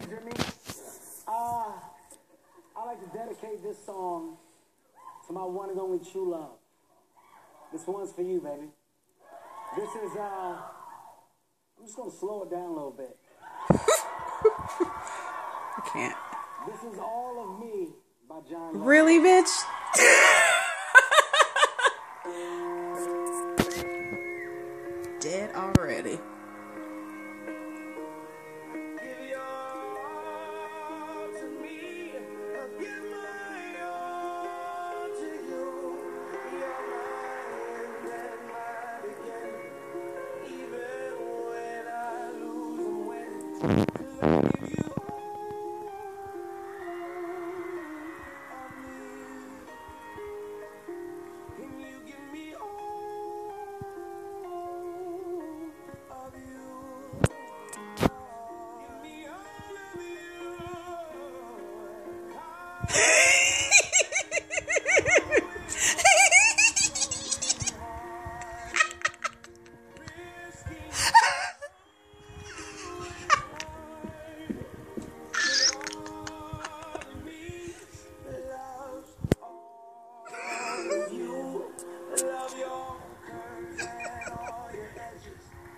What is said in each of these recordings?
Jimmy. I like to dedicate this song to my one and only true love. This one's for you, baby. This is, I'm just gonna slow it down a little bit. I can't. This is All of Me by John Lennon. Really, bitch? Dead already.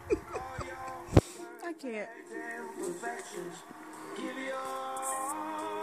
I can't.